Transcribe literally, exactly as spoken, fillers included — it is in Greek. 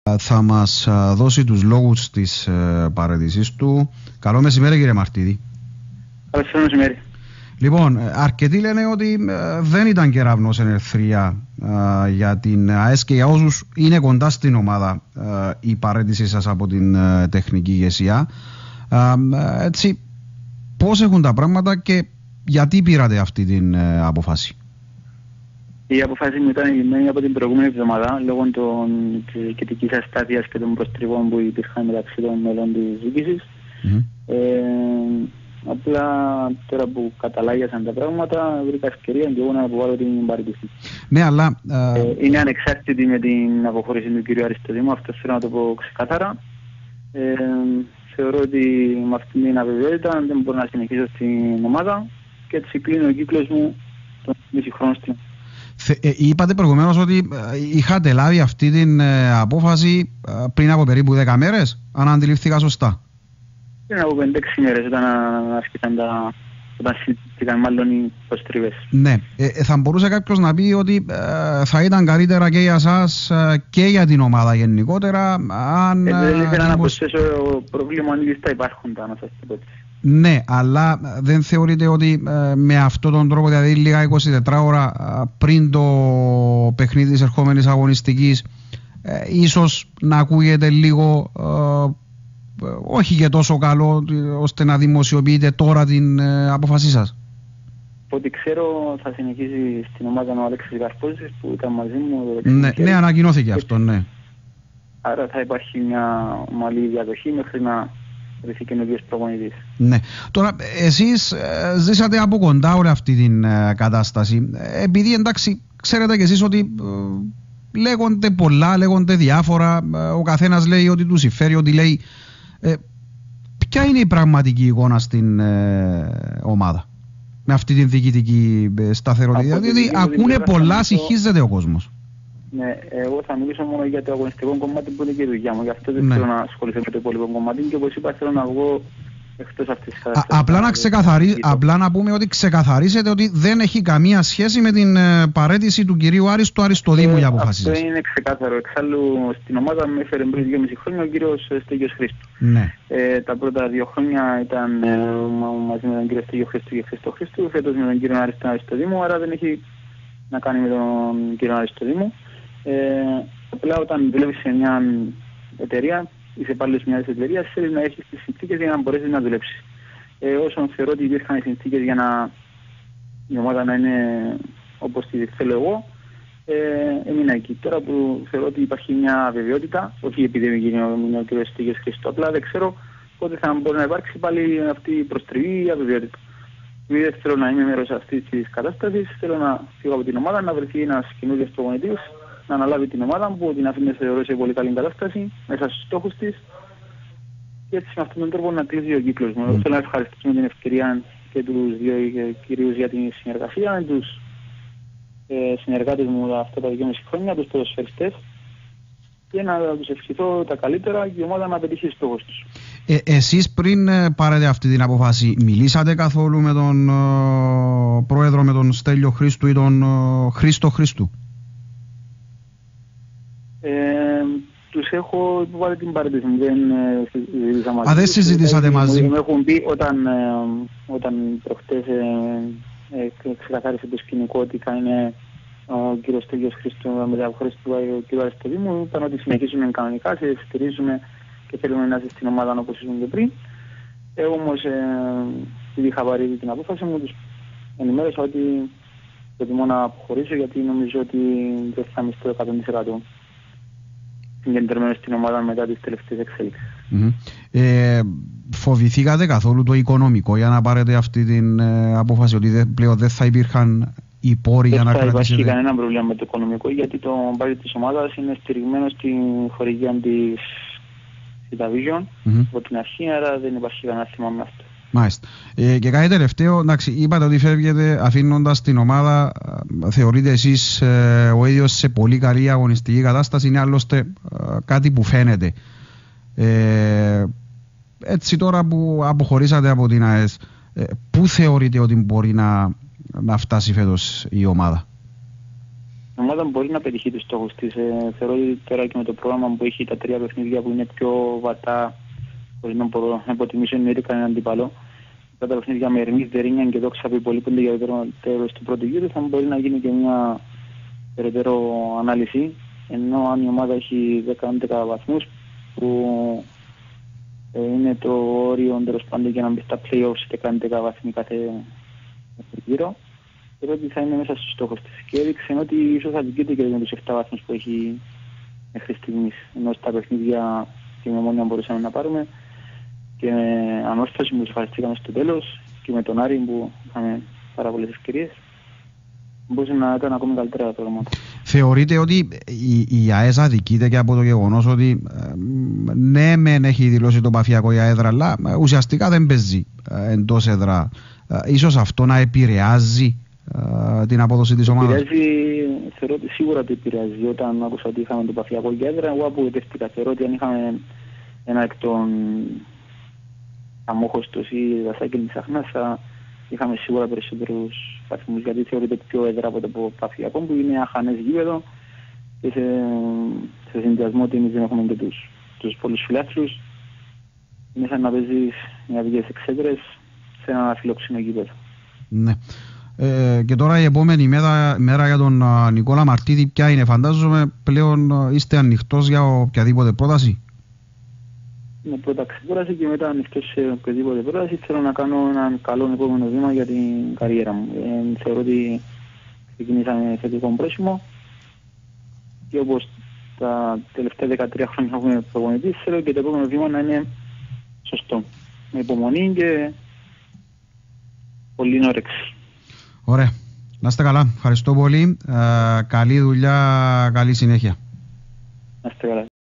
Θα μας δώσει τους λόγους της παραιτησής του. Καλό μεσημέρι, κύριε Μαρτίδη. Καλό μεσημέρι. Λοιπόν, αρκετοί λένε ότι δεν ήταν κεραυνός εν ερθρία για την ΑΕΣ και για όσους είναι κοντά στην ομάδα η παραίτησή σας από την τεχνική ηγεσία. Έτσι, πώς έχουν τα πράγματα και γιατί πήρατε αυτή την απόφαση? Η αποφάση μου ήταν εγγυημένη από την προηγούμενη εβδομάδα λόγω της διοικητικής αστάθειας και των προστριβών που υπήρχαν μεταξύ των μελών της διοίκησης. Mm-hmm. Ε, απλά τώρα που καταλάγιασαν τα πράγματα βρήκα ευκαιρία και εγώ να αποβάλω την παραίτηση. Ναι, αλλά... Ε, είναι ανεξάρτητη με την αποχώρηση του κ. Αριστοδήμου, αυτό θέλω να το πω ξεκάθαρα. Ε, θεωρώ ότι με αυτήν την αβεβαιότητα δεν μπορώ να συνεχίσω στην ομάδα και έτσι κλείνει ο κύκλος μου τον μισή χρόνο στην. Ε, είπατε προηγουμένως ότι είχατε λάβει αυτή την ε, απόφαση ε, πριν από περίπου δέκα μέρες, αν αντιληφθήκα σωστά. Πριν από πέντε έξι μέρες όταν άρχισαν τα... όταν συζητήθηκαν μάλλον οι προστριβές. Ναι. Ε, θα μπορούσε κάποιος να πει ότι ε, θα ήταν καλύτερα και για εσάς ε, και για την ομάδα γενικότερα αν... Ε, δεν ήθελα να προσθέσω προβλήμα αν λίστα υπάρχουν τα να σας το πω έτσι. Ναι, αλλά δεν θεωρείτε ότι ε, με αυτόν τον τρόπο, δηλαδή λίγα είκοσι τέσσερις ώρα ε, πριν το παιχνίδι της ερχόμενης αγωνιστικής, ε, ίσως να ακούγεται λίγο ε, όχι και τόσο καλό ώστε να δημοσιοποιείτε τώρα την ε, απόφασή σας? Ό,τι ξέρω θα συνεχίσει στην ομάδα ο Αλέξης Καρπόζης που ήταν μαζί μου. Ναι, ναι, ανακοινώθηκε αυτό, ναι. Άρα θα υπάρχει μια ομαλή διαδοχή μέχρι να βρεθεί καινούργιος προπονητής. Ναι. Τώρα, εσείς ε, ζήσατε από κοντά όλη αυτή την ε, κατάσταση. Επειδή εντάξει, ξέρετε κι εσείς ότι ε, λέγονται πολλά, λέγονται διάφορα, ε, ο καθένας λέει ότι του συμφέρει, ότι λέει. Ε, ποια είναι η πραγματική εικόνα στην ε, ομάδα με αυτή την διοικητική σταθερότητα? Δηλαδή ακούνε πολλά, συγχύζεται ο κόσμος. Ναι, εγώ θα μιλήσω μόνο για το αγωνιστικό κομμάτι που είναι και η δουλειά μου. Γι' αυτό δεν ναι. θέλω να ασχοληθώ με το υπόλοιπο κομμάτι και όπως είπα θέλω να βγω εκτός αυτής της κατάστασης. Απλά να, ξεκαθαρί... Απλά να πούμε ότι ξεκαθαρίσετε ότι δεν έχει καμία σχέση με την ε, παραίτηση του κυρίου Άριστο Αριστοδήμου ε, για αποφάσεις σας. Αυτό είναι ξεκάθαρο. Εξάλλου στην ομάδα με έφερε πριν δυόμισι χρόνια ο κύριος Στέγιος Χρήστου. Ναι. Ε, τα πρώτα δύο χρόνια ήταν ε, μαζί με τον κύριο Στέγιο Χρήστου και Χρήστο Χρήστου, φέτος με τον κύριο Άριστο Αριστοδήμου, άρα δεν έχει να κάνει με τον κύριο Αριστοδήμου. Ε, απλά όταν δουλεύεις σε μια εταιρεία, είσαι υπάλληλος μιας εταιρείας, θέλεις να έχεις τις συνθήκες για να μπορέσεις να δουλέψεις. Ε, όσον θεωρώ ότι υπήρχαν οι συνθήκες για να η ομάδα να είναι όπως τη θέλω εγώ, ε, έμεινα εκεί. Τώρα που θεωρώ ότι υπάρχει μια αβεβαιότητα, όχι επειδή δεν γίνει ο κ. Στέγιος Χρήστο, απλά δεν ξέρω πότε θα μπορεί να υπάρξει πάλι αυτή η προστριβή ή η αβεβαιότητα. Επειδή δεν θέλω να είμαι μέρος αυτής της κατάστασης, θέλω να φύγω από την ομάδα, να βρεθεί ένας καινούργιος προπονητής, να αναλάβει την ομάδα που την αφήνει θεωρώ σε πολύ καλή κατάσταση μέσα στους στόχους της και έτσι με αυτόν τον τρόπο να κλείσει ο κύκλος μου. Mm. Θέλω να ευχαριστήσουμε την ευκαιρία και τους δύο κυρίους για την συνεργασία, τους ε, συνεργάτες μου αυτά τα δυόμισι χρόνια, τους ποδοσφαιριστές και να τους ευχηθώ τα καλύτερα και η ομάδα να πετύχει στόχους τους. Ε, εσείς πριν πάρετε αυτή την απόφαση μιλήσατε καθόλου με τον ε, πρόεδρο, με τον Στέλιο Χρήστου ή τον ε, Χρήστο Χρήστου? Ε, τους έχω υποβάλει την παραίτηση μου, δεν συζητήσα μαζί. Α, δεν συζητήσατε μαζί. Μου έχουν πει όταν, ε, όταν προχτές ε, ε, ξεκαθάρισε το σκηνικό ότι θα είναι ο κύριος Στέγιος Χρήστου με την αποχώρηση του κ. Αριστοδήμου, είπαν ότι συνεχίζουμε κανονικά, σε στηρίζουμε και θέλουμε να είσαι στην ομάδα όπως ήσουν και πριν. Εγώ όμως, επειδή είχα πάρει την απόφαση μου, τους ενημέρωσα ότι προτιμώ να αποχωρήσω γιατί νομίζω ότι δεν θα είμαι στο εκατό τοις εκατό συγκεντρωμένο στην ομάδα μετά τις τελευταίες εξέλιξεις. Mm-hmm. Ε, φοβηθήκατε καθόλου το οικονομικό για να πάρετε αυτή την ε, απόφαση, ότι δε, πλέον δεν θα υπήρχαν οι πόροι για να κρατήσετε? Δεν θα υπάρχει κανένα πρόβλημα με το οικονομικό, γιατί το μπάζι της ομάδας είναι στηριγμένο στην χορηγία της Division mm-hmm. από την αρχή, άρα δεν υπάρχει κανένα θέμα με αυτό. Μάλιστα. Ε, και κάτι τελευταίο, εντάξει, είπατε ότι φεύγετε αφήνοντας την ομάδα, θεωρείτε εσείς ε, ο ίδιος σε πολύ καλή αγωνιστική κατάσταση, είναι άλλωστε ε, κάτι που φαίνεται. Ε, έτσι τώρα που αποχωρήσατε από την ΑΕΣ, ε, πού θεωρείτε ότι μπορεί να, να φτάσει φέτος η ομάδα? η ομάδα μπορεί να πετύχει τους στόχους της. Ε, θεωρώ ότι τώρα και με το πρόγραμμα που έχει τα τρία παιχνίδια που είναι πιο βατά, χωρίς να μπορώ να υποτιμήσω εννοείται κανέναν αντίπαλο. Τα παιχνίδια με Ερμής, Δερίνια και Δόξα που υπολείπονται για το τέλος του πρώτου γύρου, θα μπορεί να γίνει και μια περαιτέρω ανάλυση. Ενώ αν η ομάδα έχει δέκα έντεκα βαθμούς, που ε, είναι το όριο τέλος πάντων για να μπει στα play-offs δέκα έντεκα βαθμοί κάθε γύρο, θεωρώ ότι θα είναι μέσα στους στόχους της. Και έδειξε ότι ίσως θα δικαιούται και με τους επτά βαθμούς που έχει μέχρι στιγμής. Ενώ στα παιχνίδια και με Ομόνοια μπορούσαμε να πάρουμε και με Ανόρθωση που ευχαριστήκαμε στο τέλος και με τον Άρη που είχαμε πάρα πολλές ευκαιρίες, μπορούσε να ήταν ακόμη καλύτερα τα πράγματα. Θεωρείτε ότι η, η ΑΕΣ αδικείται και από το γεγονός ότι ε, ναι μεν έχει δηλώσει το Παφιακό για έδρα, αλλά ε, ουσιαστικά δεν παίζει ε, εντός έδρα. Ε, ίσως αυτό να επηρεάζει ε, την απόδοση της ομάδας. Επηρεάζει, θεωρώ ότι σίγουρα το επηρεάζει. Όταν άκουσα ότι είχαμε το Παφιακό για έδρα, εγώ απογοητεύτηκα. Θεωρώ ότι αν είχαμε ένα εκ των αμόχωστος ή Δασάκη Μισαχνάς, θα είχαμε σίγουρα περισσότερους βαθμούς, γιατί θεωρείται πιο έδρα από το Παφιακό που είναι αχανές γήπεδο και σε, σε συνδυασμό ότι εμείς δεν έχουμε και τους, τους πολλούς φιλάθλους. Είναι σαν να παίζεις μια δικές εξέδρες σε ένα φιλόξενο γήπεδο. Ναι. Ε, και τώρα η επόμενη μέρα, μέρα για τον uh, Νικόλα Μαρτίδη ποια είναι? Φαντάζομαι πλέον uh, είστε ανοιχτός για οποιαδήποτε πρόταση. Είναι πρώτα ξεκούραση και μετά ανοιχτός σε οποιαδήποτε πρόταση. Θέλω να κάνω έναν καλό επόμενο βήμα για την καριέρα μου. Ε, θεωρώ ότι ξεκινήσαμε θετικό πρόσημο και όπως τα τελευταία δεκατρία χρόνια έχουμε προπονητής, θέλω και το επόμενο βήμα να είναι σωστό. Με υπομονή και πολύ όρεξη. Ωραία. Να είστε καλά. Ευχαριστώ πολύ. Ε, καλή δουλειά, καλή συνέχεια. Να είστε καλά.